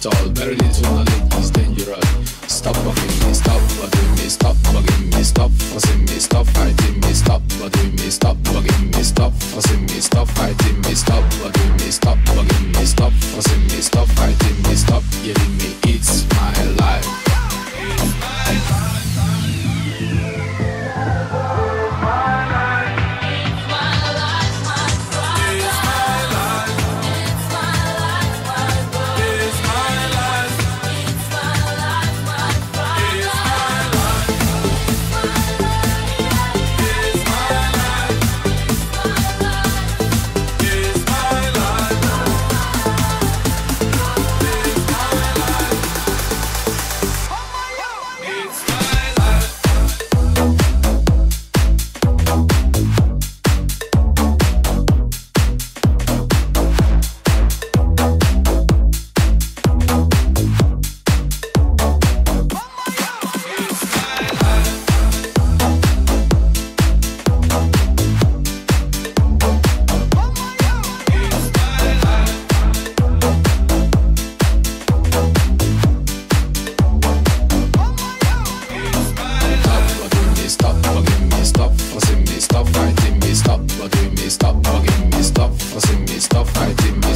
tall. Very little knowledge is dangerous. Stop bugging me, stop bothering me, stop bugging me, stop fussing me, stop fighting me, stop bothering me, stop bugging me, stop fussing me, stop fighting me, stop bothering me, stop bugging me, stop fussing me, stop fighting me, stop yelling me. It's my life. It's my life. Stop fighting me, stop bugging me, stop bugging me, stop fussing me, stop fighting me.